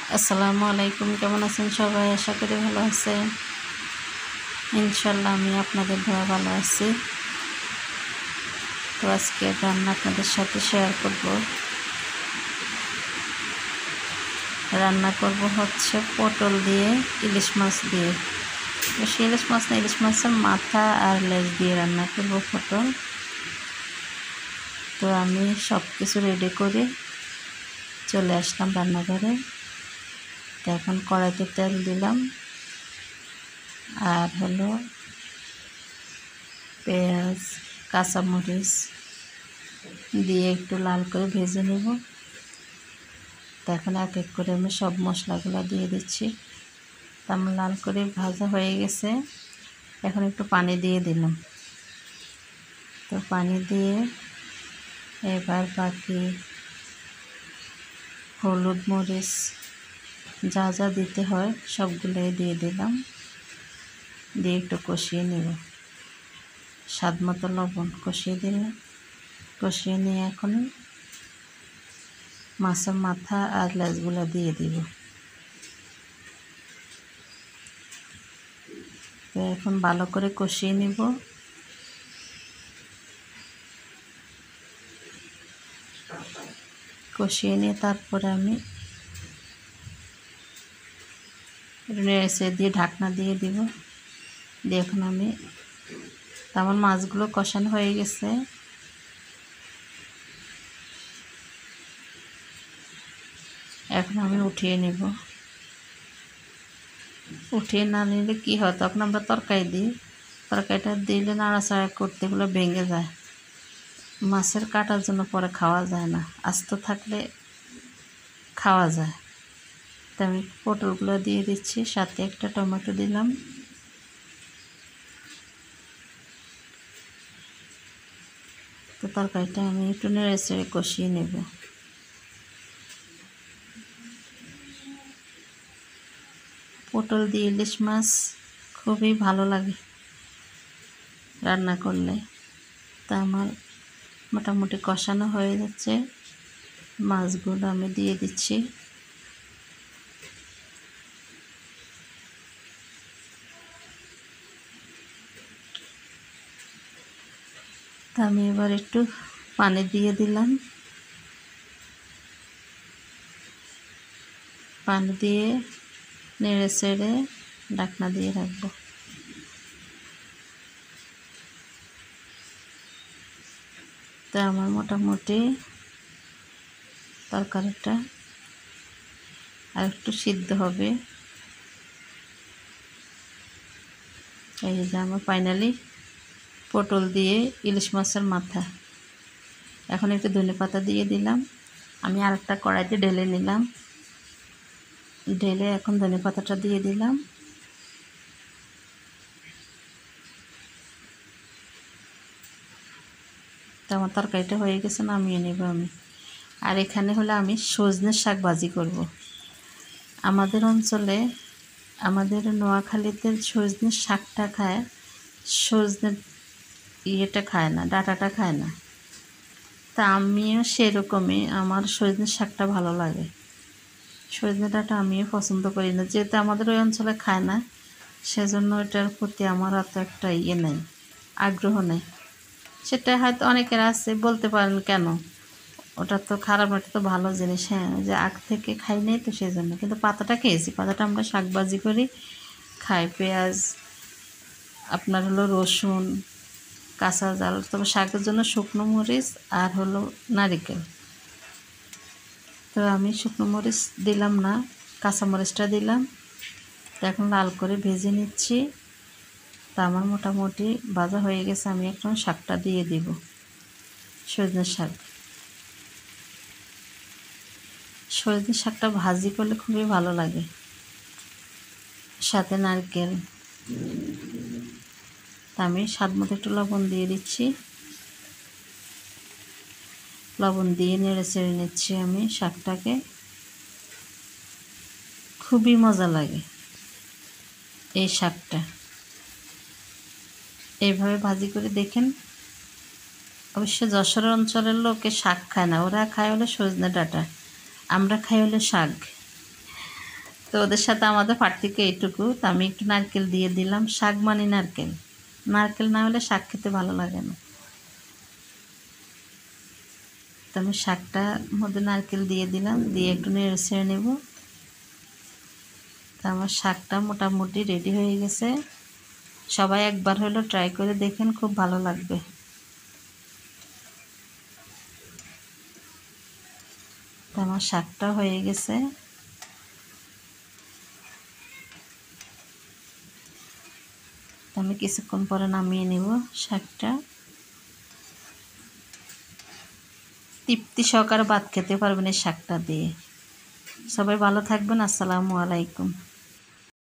আসসালামু আলাইকুম, কেমন আছেন সবাই? আশা করি ভালো আছেন। ইনশাল্লাহ আমি আপনাদের দোয়া ভালো আছি। তো আজকে রান্না আপনাদের সাথে শেয়ার করব। রান্না করব হচ্ছে পটল দিয়ে, ইলিশ মাছ দিয়ে। বেশি ইলিশ মাছ না, ইলিশ মাছের মাথা আর লেজ দিয়ে রান্না করব পটল। তো আমি সব কিছু রেডি করে চলে আসলাম রান্নাঘরে। তো এখন কড়াইতে তেল দিলাম, আর হলো পেঁয়াজ, কাঁচামরিচ দিয়ে একটু লাল করে ভেজে নেব। তো এখন এক এক করে আমি সব মশলাগুলো দিয়ে দিচ্ছি। তো আমার লাল করে ভাজা হয়ে গেছে, এখন একটু পানি দিয়ে দিলাম। তো পানি দিয়ে এবার বাকি হলুদ, মরিচ যা যা দিতে হয় সবগুলোই দিয়ে দিলাম, দিয়ে একটু কষিয়ে নেব। স্বাদ মতো লবণ কষিয়ে দিলাম। কষিয়ে নিয়ে এখন মাছের মাথা আর লেজগুলো দিয়ে দিব। তো এখন ভালো করে কষিয়ে নিব। কষিয়ে নিয়ে তারপরে আমি নেড়ে দিয়ে ঢাকনা দিয়ে দিব। দিয়ে এখন আমি আমার মাছগুলো কষানো হয়ে গেছে। এখন আমি উঠিয়ে নেব। উঠিয়ে না নিলে কী হয়, তখন আমরা তরকারি দিই, তরকারিটা দিলে নাড়াচাড়া করতে এগুলো ভেঙে যায়। মাছের কাটার জন্য পরে খাওয়া যায় না, আস্ত থাকলে খাওয়া যায়। তো আমি পটলগুলো দিয়ে দিচ্ছি, সাথে একটা টমেটো দিলাম। তো তরকারিটা আমি একটু নেড়ে চেড়ে কষিয়ে নেব। পটল দিয়ে ইলিশ মাছ খুবই ভালো লাগে রান্না করলে। তা আমার মোটামুটি কষানো হয়ে যাচ্ছে, মাছগুলো আমি দিয়ে দিচ্ছি। তা আমি এবার একটু পানি দিয়ে দিলাম। পানি দিয়ে নেড়ে চেড়ে ঢাকনা দিয়ে রাখবো। তো আমার মোটামুটি তরকারিটা আর একটু সিদ্ধ হবে। এই যে আমার ফাইনালি পটল দিয়ে ইলিশ মাছের মাথা। এখন একটু ধনেপাতা দিয়ে দিলাম। আমি আরেকটা কড়াইতে ঢেলে নিলাম, ঢেলে এখন ধনেপাতাটা দিয়ে দিলাম। তো আমার তরকারিটা হয়ে গেছে, নামিয়ে নেব আমি। আর এখানে হলে আমি সজনের শাক ভাজি করব। আমাদের অঞ্চলে, আমাদের নোয়াখালীতে সজনের শাকটা খায়, সজনের ইয়েটা খায় না, ডাঁটাটা খায় না। তা আমিও সেরকমই, আমার সজনের শাকটা ভালো লাগে। সজনে ডাঁটা আমিও পছন্দ করি না, যেহেতু আমাদের ওই অঞ্চলে খায় না, সেজন্য এটার প্রতি আমার অত একটা ইয়ে নেই, আগ্রহ নেই। সেটা হয়তো অনেকের আছে, বলতে পারেন কেন, ওটা তো খারাপ, ওটা তো ভালো জিনিস। হ্যাঁ, যে আগ থেকে খাই নাই তো সেই জন্য, কিন্তু পাতাটা খেয়েছি। পাতাটা আমরা শাকভাজি করি, খাই। পেঁয়াজ, আপনার হলো রসুন, কাঁচা জাল, তবে শাকের জন্য শুকনো মরিচ আর হলো নারিকেল। তো আমি শুকনো মরিচ দিলাম না, কাঁচা মরিচটা দিলাম। তো এখন লাল করে ভেজে নিচ্ছি। তা আমার মোটামুটি ভাজা হয়ে গেছে, আমি এখন শাকটা দিয়ে দিব। সজনে শাক, সজনে শাকটা ভাজি করলে খুবই ভালো লাগে, সাথে নারকেল। তা আমি স্বাদ মতো একটু লবণ দিয়ে দিচ্ছি। লবণ দিয়ে নেড়ে চেড়ে নিচ্ছি আমি শাকটাকে। খুবই মজা লাগে এই শাকটা, এইভাবে ভাজি করে দেখেন। অবশ্য যশোর অঞ্চলের লোকে শাক খায় না, ওরা খায় হলো সজনে ডাঁটা, আমরা খাই হলো শাক। তো ওদের সাথে আমাদের পার্থক্য এইটুকু, তো আমি একটু নারকেল দিয়ে দিলাম। শাক মানে নারকেল, নারকেল না হলে শাক খেতে ভালো লাগে না। তো আমি শাকটার মধ্যে নারকেল দিয়ে দিলাম, দিয়ে একটু নেড়ে ছেড়ে নেব। তো আমার শাকটা মোটামুটি রেডি হয়ে গেছে। সবাই একবার হলো ট্রাই করে দেখেন, খুব ভালো লাগবে। তো আমার শাকটা হয়ে গেছে। তো আমি কিছুক্ষণ পরে নামিয়ে নেব শাকটা। তৃপ্তি সহকারে ভাত খেতে পারবেন এই শাকটা দিয়ে। সবাই ভালো থাকবেন। আসসালামু আলাইকুম।